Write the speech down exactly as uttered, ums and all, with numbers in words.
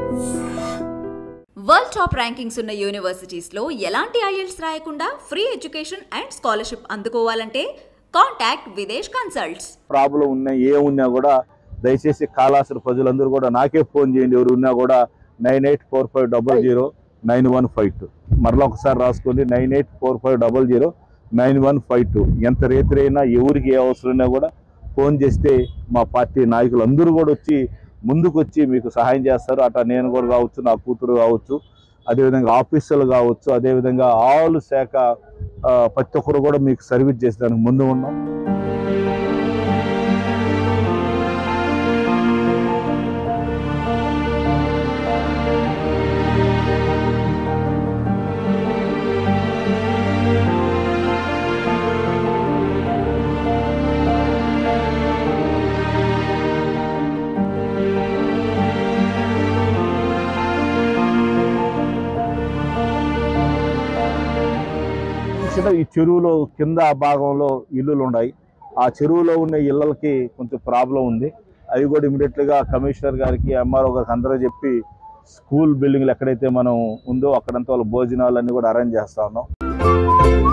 World top rankings ఉన్న universities లో ఎలాంటి ఐఎల్స్ రాయకుండా ఫ్రీ ఎడ్యుకేషన్ అండ్ స్కాలర్షిప్ అందుకోవాలంటే కాంటాక్ట్ విదేశ్ కన్సల్ట్స్. ప్రాబ్లం ఉన్నా ఏ ఉన్నా కూడా దయచేసి కాళాస్త్రి ప్రజలందరూ కూడా నాకే ఫోన్ చేయండి. ఎవరు ఉన్నా కూడా nine eight four five double zero nine one five two మరలా ఒకసారి రాసుకోండి. Nine eight four five double zero nine one five two ఎంత రేతురైనా ఎవరికి ఏ అవసరమైనా కూడా ఫోన్ చేస్తే మా పార్టీ నాయకులు అందరూ కూడా వచ్చి ముందుకు వచ్చి మీకు సహాయం చేస్తారు. అట్లా నేను కూడా కావచ్చు, నా కూతురు కావచ్చు, అదేవిధంగా ఆఫీసర్లు కావచ్చు, అదేవిధంగా ఆల్ శాఖ ప్రతి ఒక్కరు కూడా మీకు సర్వీస్ చేసేదానికి ముందు ఉన్నాం. ఈ చెరువులో కింద భాగంలో ఇల్లులు ఉన్నాయి. ఆ చెరువులో ఉన్న ఇళ్ళకి కొంచెం ప్రాబ్లం ఉంది. అవి కూడా ఇమీడియట్గా కమిషనర్ గారికి, ఎంఆర్ఓ గారికి అందరూ చెప్పి స్కూల్ బిల్డింగ్లు ఎక్కడైతే మనం ఉందో అక్కడంతా వాళ్ళ భోజనాలన్నీ కూడా అరేంజ్ చేస్తా ఉన్నాం.